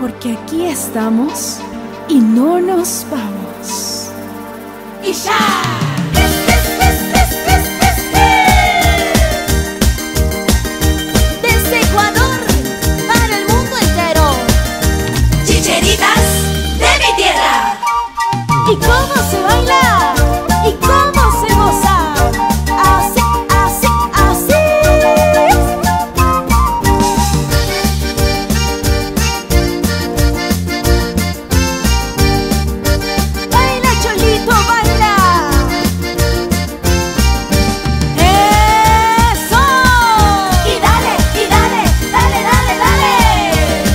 porque aquí estamos y no nos vamos. ¡Y ya! Desde Ecuador para el mundo entero, chicheritas de mi tierra. ¿Y cómo se baila? ¿Y cómo se goza? Así, así, así. Baila, Cholito, baila. ¡Eso! Y dale, dale, dale, dale.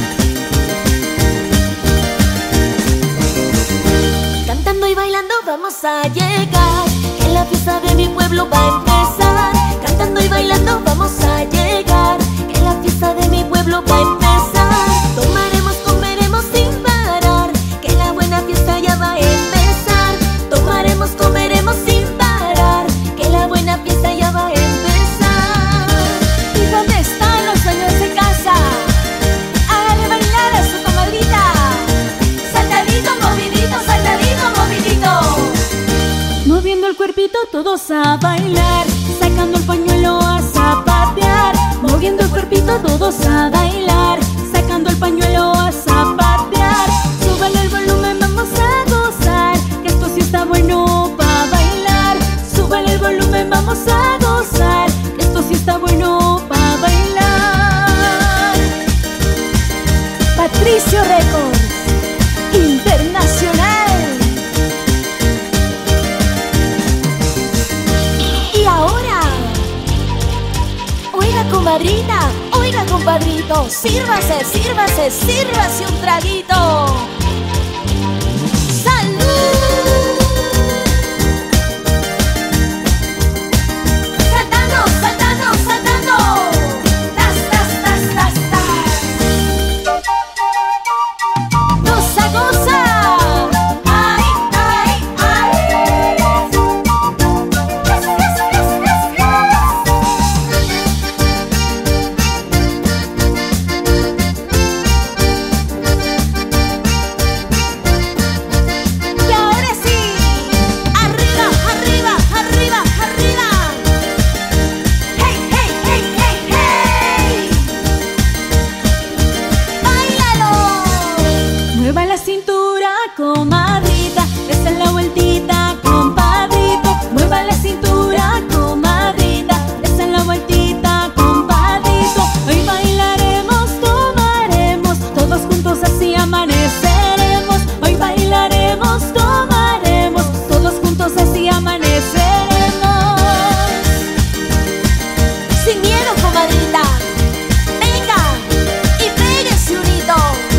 Cantando y bailando vamos a llegar, que la fiesta de mi pueblo va a empezar. Cantando y bailando vamos a llegar, que la fiesta de mi pueblo va a empezar. Tomaremos, comeremos sin parar, que la buena fiesta ya va a empezar. Tomaremos, comeremos sin parar, que la buena fiesta ya va a empezar. ¿Y dónde están los dueños de casa? Hágale bailar a su comadrita. Saltadito, movidito, saltadito, movidito. Moviendo el cuerpito todos a bailar, sacando el pañuelo a zapatear. Moviendo el cuerpito todos a bailar, sacando el pañuelo a zapatear. Súbale el volumen, vamos a gozar, que esto sí está bueno para bailar. Súbale el volumen, vamos a gozar, que esto sí está bueno para bailar. Patricio Records Internacional. Y ahora, oiga comadrita, oiga compadrito, sírvase, sírvase, sírvase un traguito. ¡Salud! Saltando, saltando, saltando. Tas, tas, tas, tas, tas. Goza, goza. Ay, ay, ay. Yes, yes, yes, yes, yes. Y ahora sí, arriba, arriba, arriba, arriba. Hey, hey, hey, hey, hey. ¡Báilalo! Mueva la cintura, comadrita, dese la vueltita, compadrito. Mueva la cintura, comadrita, dese la vueltita, compadrito. Hoy bailaremos, tomaremos, todos juntos así amaneceremos. Hoy bailaremos, tomaremos, todos juntos así amaneceremos. Sin miedo, comadrita. Venga y pégase un hito.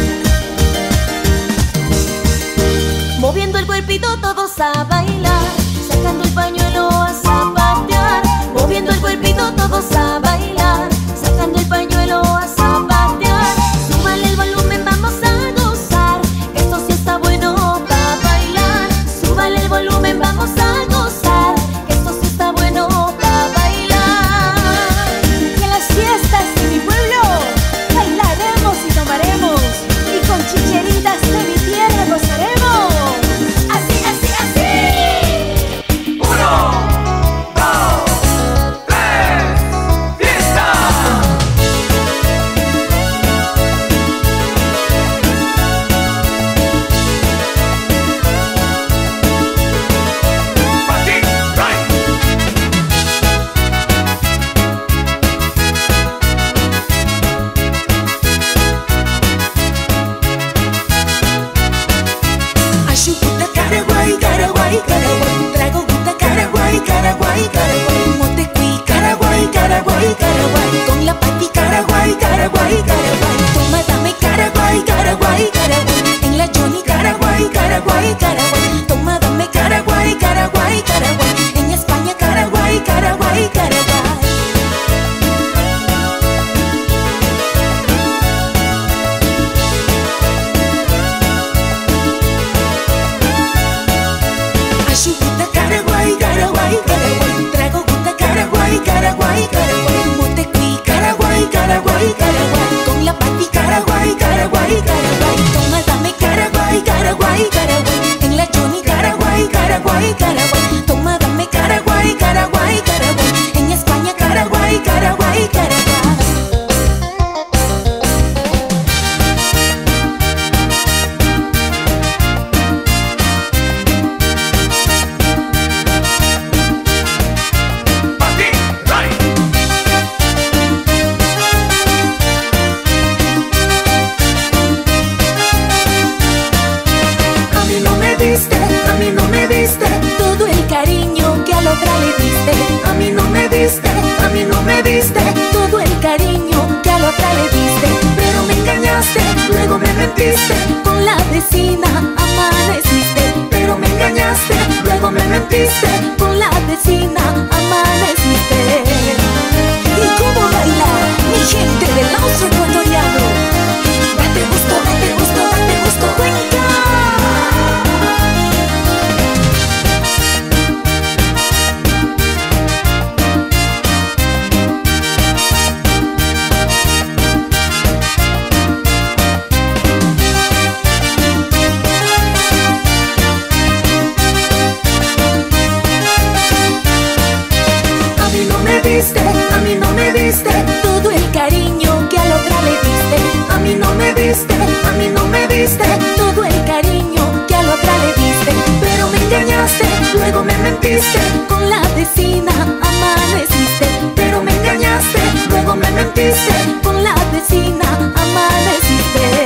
Moviendo el cuerpito todos a bailar, sacando el pañuelo a zapatear. Moviendo el cuerpito todos a bailar, sacando el pañuelo a zapatear. Súbale el volumen, vamos a gozar, que esto sí está bueno para bailar. Súbale el volumen, vamos a gozar, que esto sí está bueno para bailar. Y en las fiestas de mi pueblo bailaremos y tomaremos, y con chicheritas de mi tierra gozaremos. Así, así, así. 1, 2, 3, ¡fiesta! Martín, right. Ashu gusta Caraguay, Caraguay, Caraguay. Trago gusta Caraguay, Caraguay, Caraguay. Motecuí, Caraguay, Caraguay, Caraguay. Con la pati Caraguay, Caraguay, Caraguay. Toma, dame Caraguay, Caraguay, Caraguay. En la Johnny Caraguay, Caraguay, Caraguay. Toma, dame Caraguay, Caraguay, Caraguay. En España Caraguay, Caraguay, Caraguay. Ashu gusta Caraguay, Caraguay, Caraguay. Trago gusta Caraguay, Caraguay, Caraguay. Motecuí, Caraguay, Caraguay, Caraguay. Con la pati Caraguay, Caraguay, Caraguay. la otra le diste. A mí no me diste, a mí no me diste todo el cariño que a la otra le diste. Pero me engañaste, luego me mentiste, con la vecina amaneciste. Pero me engañaste, luego me mentiste, con la vecina amaneciste. ¿Y cómo baila mi gente del austro ecuatoriano? Date gusto, date gusto, date gusto, Cuenca. A mí no me diste todo el cariño que a la otra le diste. A mí no me diste, a mí no me diste todo el cariño que a la otra le diste. Pero me engañaste, luego me mentiste, con la vecina amaneciste. Pero me engañaste, luego me mentiste, con la vecina amaneciste.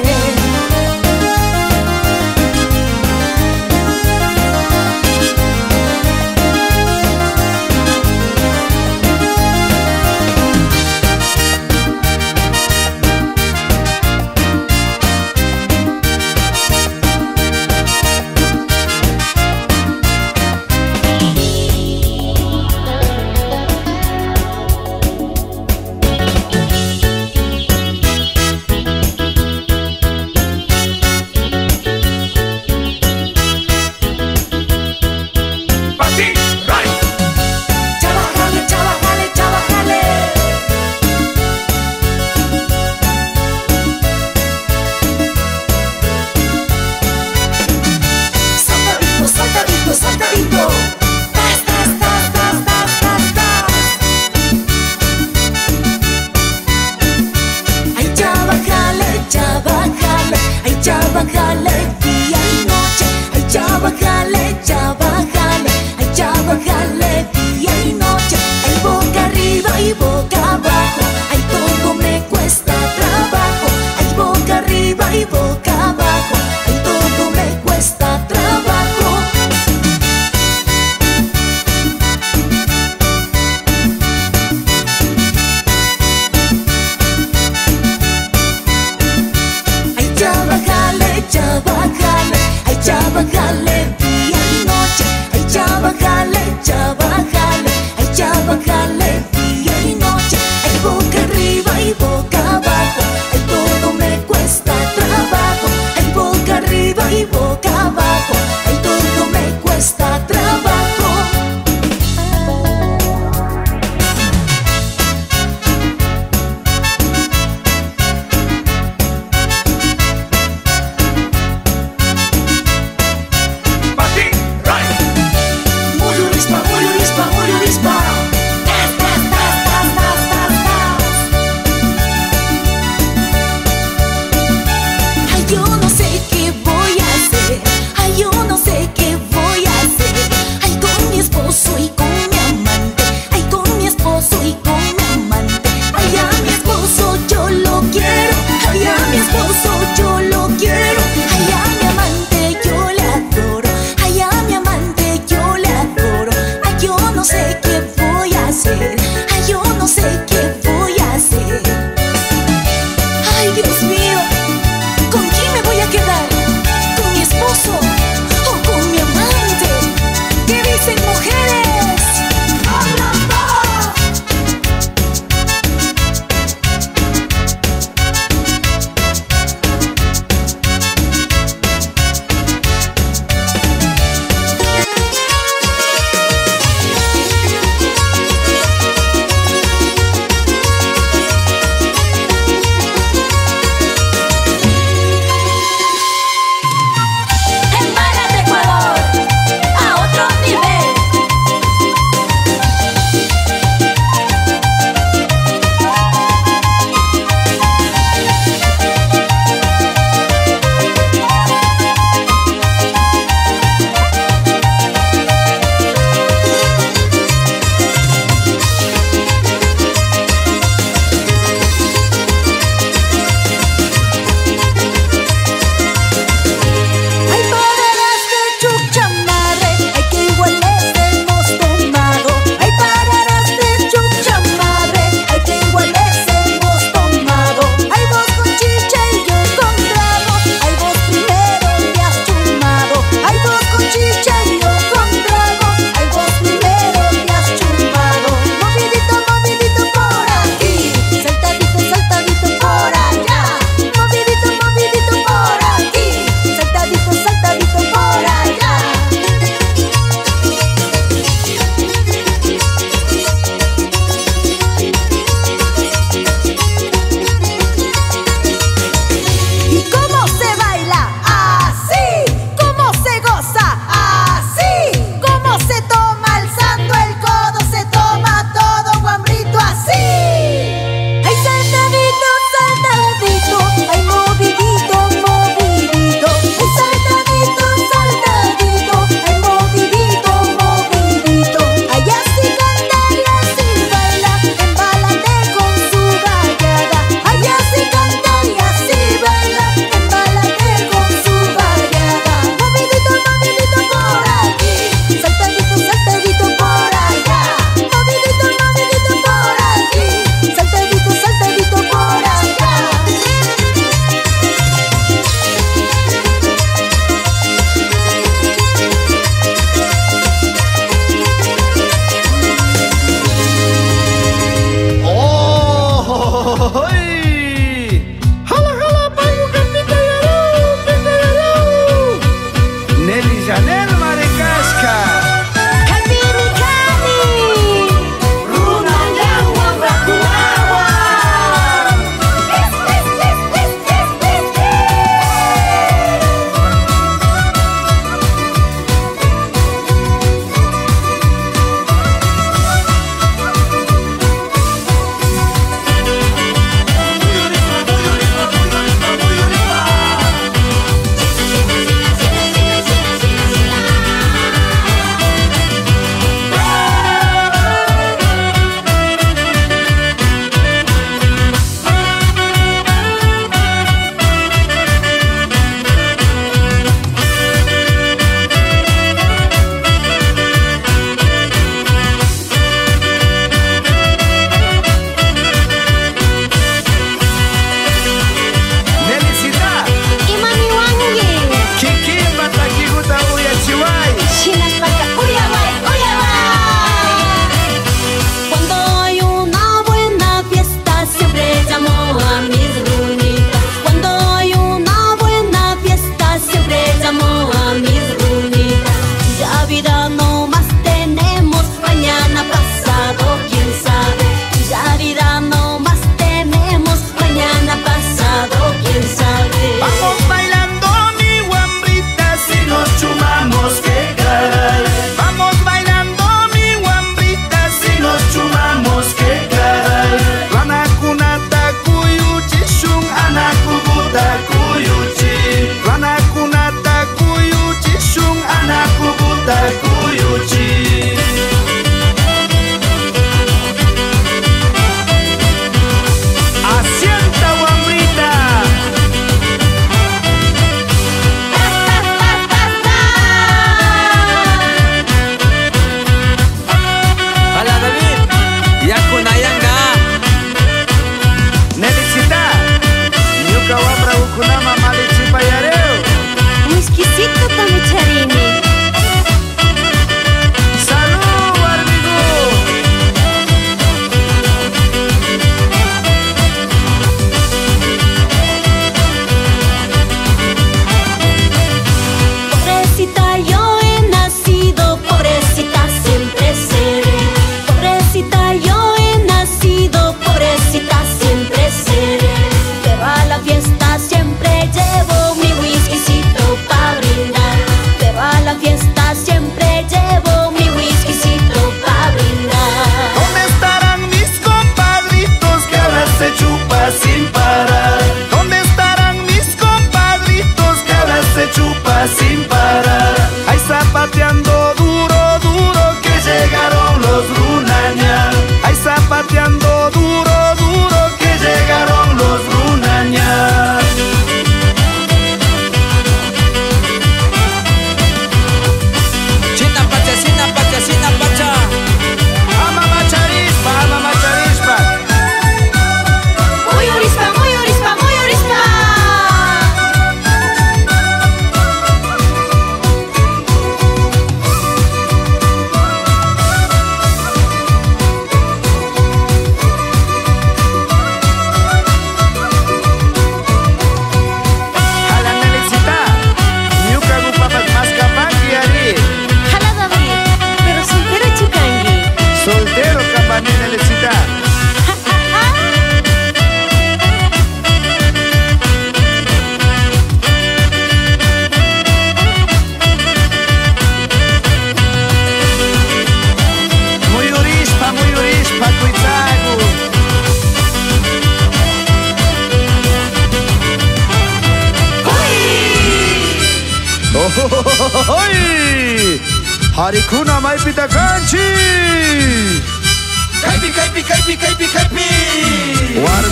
Harikuna Maipita Kanchi. Kaipi, kaipi, kaipi, kaipi, kaipi.